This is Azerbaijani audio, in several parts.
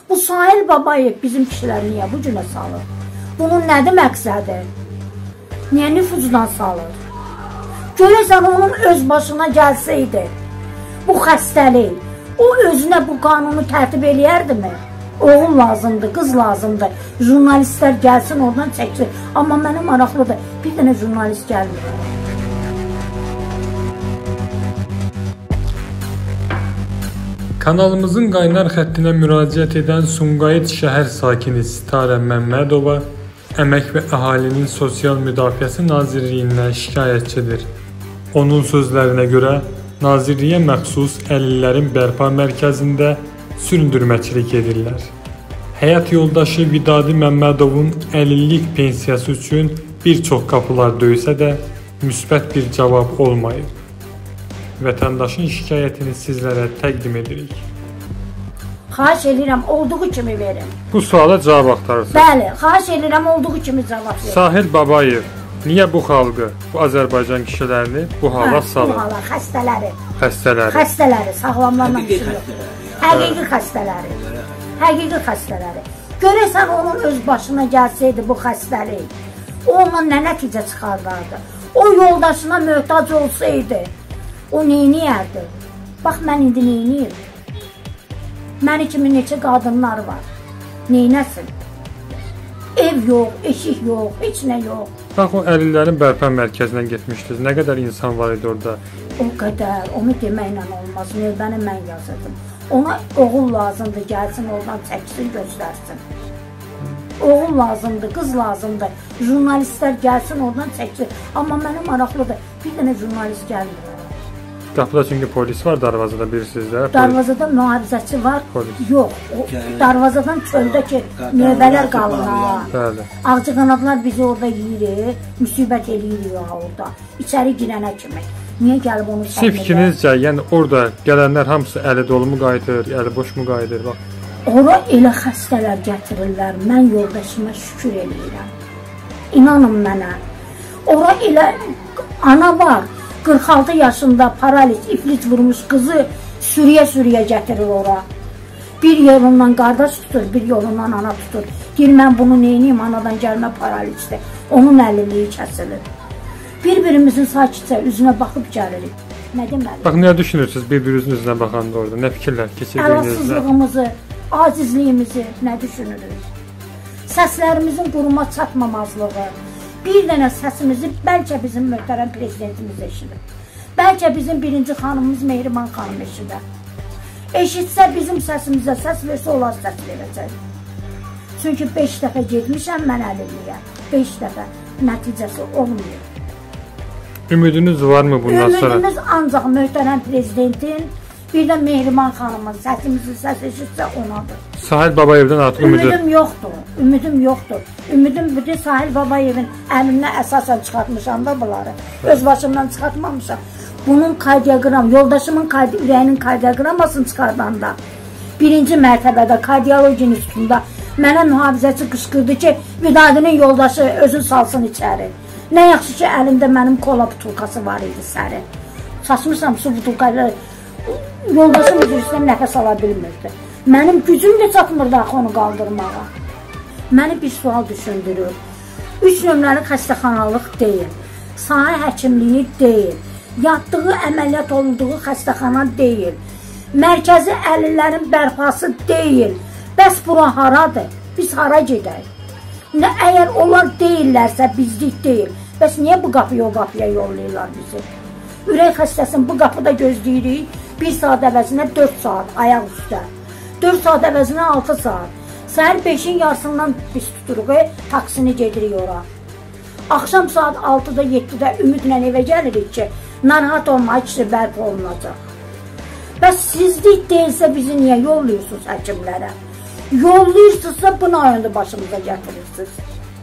Bu Sahil Babayev bizim kişiler niyə bu cünə salır? Bunun nədir məqsədi? Niyə nüfuzdan salır? Görəsən onun öz başına gəlsəydi, bu xəstəlik, o özünə bu qanunu tərtib eləyərdimi? Oğul lazımdır, qız lazımdır, jurnalistlər gəlsin oradan çəksin. Amma mənə maraqlıdır, bir dənə jurnalist gəlmir. Kanalımızın qaynar xəttinə müraciət edən Sumqayıt şəhər sakini Sitarə Məmmədova Əmək və Əhalinin Sosial Müdafiəsi Nazirliyindən şikayətçidir. Onun sözlərinə görə, Nazirliyə məxsus əlillərin bərpa mərkəzində süründürməçilik edirlər. Həyat yoldaşı Vidadi Məmmədovun əlillik pensiyası üçün bir çox qapılar döysə də müsbət bir cavab olmayıb. Vətəndaşın şikayətini sizlərə təqdim edirik. Xahiş edirəm, olduğu kimi verin. Bu suala cavab axtarırsınız. Bəli, xahiş edirəm, olduğu kimi cavab verin. Sahil Babayev, niyə bu xalqı, bu Azərbaycan kişilərini bu hala salır? Bu hala, xəstələri. Xəstələri, sağlamlarla bir şey yoxdur. Həqiqi xəstələri. Görəsən onun öz başına gəlsəydi bu xəstəlik, o ona nə nəticə çıxardardı? O yoldaşına möhtac olsaydı, o neyniyərdi? Bax, mən indi neyniyim? Məni kimi neçə qadınlar var. Neynəsin? Ev yox, eşik yox, heç nə yox. Bax, o əlillərin bərpa mərkəzinə getmişdiniz. Nə qədər insan var idi orada? O qədər, onu deməklə olmaz. Növbəni mən yazırdım. Ona oğul lazımdır, gəlsin oradan çəksin, göstərsin. Oğul lazımdır, qız lazımdır. Jurnalistlər gəlsin oradan çəksin. Amma mənə maraqlıdır, bir dənə jurnalist gəlmir. Qapıda çünki polis var, darvazada bilirsiniz də. Darvazada mühafizəçi var. Yox, darvazadan çöldəki növbələr qalır. Bəli. Ağcaqanadlar bizi orada yiyir, müsibət eləyir orada. İçəri girənə kimi. Niyə gəlib onu səhv edir? Fikrinizcə, yəni orada gələnlər hamısı əli dolu mu qayıdır, əli boş mu qayıdır? Ora elə xəstələr gətirirlər. Mən yoldaşıma şükür eləyirəm. İnanın mənə. Ora elə ana var. 46 yaşında paraliz, iflic vurmuş qızı sürüyə gətirir ora. Bir yolundan qardaş tutur, bir yolundan ana tutur. Deyir, mən bunu neyniyim, anadan gəlmə paralizdir. Onun əlilliyi kəsilir. Bir-birimizin sakitcə üzünə baxıb gəlirik. Nə deməli? Bax, nə düşünürsünüz bir-birinizin üzünə baxanda orada? Nə fikirlər keçirdiyinizdə? Əlatsızlığımızı, acizliyimizi nə düşünürük? Səslərimizin quruma çatmamazlığı. Bir dənə səsimizi bəlkə bizim möhtərəm prezidentimiz eşidir. Bəlkə bizim birinci xanımımız Mehriban xanım eşidir. Eşitsə bizim səsimizə səs versə, onlar səs verəcək. Çünki 5 dəfə getmişəm mən əlilliyə. 5 dəfə nəticəsi olmuyor. Ümidiniz varmı bundan sonra? Ümidimiz ancaq möhtərəm prezidentin, bir də Mehriban xanımın səsimizi səs eşitsə onadır. Sahil Babayevdən artıq ümidim yoxdur. Ümidim bütün Sahil Babayevin əlindən əsasən çıxartmışam da bunları. Öz başımdan çıxartmamışam. Bunun kardioqram, yoldaşımın ürəyinin kardioqramasını çıxardanda, birinci mərtəbədə kardioloji institutunda mənə mühafizəçi qışqırdı ki, Vidadinin yoldaşı özü salsın içəri. Nə yaxşı ki, əlimdə mənim kola butulkası var idi səri. Saçmışam su butulkayla, yoldaşım üzründən nəfəs ala bilmirdi. Mənim gücüm də çatmırdı axı onu qaldırmağa. Məni bir sual düşündürür. 3 nömrəli xəstəxanalıq deyil, sahə həkimliyi deyil, yatdığı, əməliyyat olunduğu xəstəxana deyil, mərkəzi əlillərin bərpası deyil. Bəs bura haradır? Biz hara gedək? Əgər onlar deyillərsə bizlik deyil. Bəs niyə bu qapıya o qapıya yollayırlar bizi? Ürək xəstəsini bu qapıda gözləyirik, 1 saat əvəzinə 4 saat ayaq üstə. 4 saat əvəzinə 6 saat. Səhər 5-in yarısından biz tuturuq, taksini gedirik ora. Axşam saat 6-da, 7-də ümidlə evə gəlirik ki, narahat olma, ikisi bərpa olunacaq. Bəs sizlik deyilsə bizi niyə yollayırsınız həkimlərə? Yollayırsınızsa buna ayında başımıza gətirirsiniz.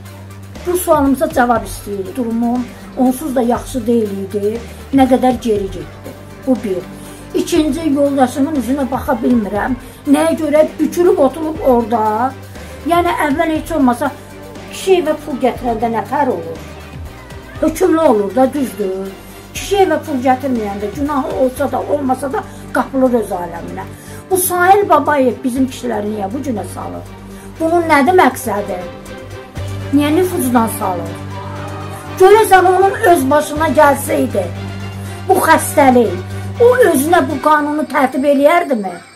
Bu sualımıza cavab istəyirik. Durumum onsuz da yaxşı deyil idi, nə qədər geri getdi. Bu bir. İkinci, yoldaşımın üzünə baxa bilmirəm. Nəyə görə bükülüb oturub orada. Yəni əvvəl heç olmasa kişi evə pul gətirəndə nəfər olur. Hökümlü olur da, düzdür. Kişi evə pul gətirməyəndə günahı olsa da olmasa da qapılır öz aləminə. Bu Sahil Babayev bizim kişiləri niyə bu günə salır? Bunun nədir məqsədi? Niyə nüfuzdan salır? Görəsən onun öz başına gəlsəydi bu xəstəlik, o özünə bu qanunu tərtib eləyərdimi?